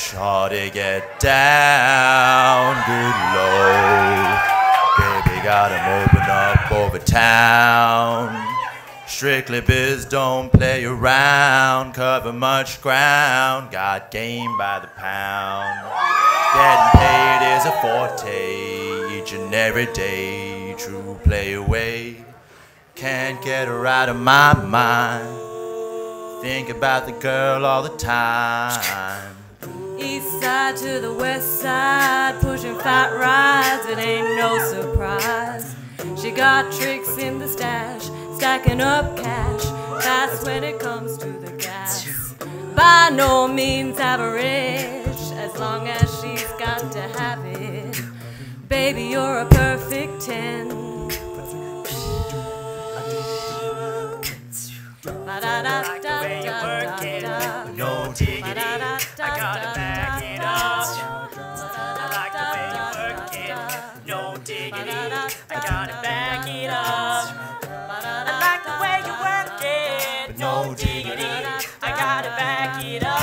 Shawty, get down, good Lord. Baby, got him open up over town. Strictly biz, don't play around. Cover much ground, got game by the pound. Getting paid is a forte, each and every day. True play away, can't get her out of my mind. Think about the girl all the time. East side to the west side, pushing fat rides, it ain't no surprise. She got tricks in the stash, stacking up cash, fast when it comes to the gas. By no means average, as long as she's got to have it. Baby, you're a perfect 10. I like the way you work it, no diggity, I gotta back it up. I like the way you work it, no diggity, I gotta back it up. I like the way you work it, no diggity, I gotta back it up.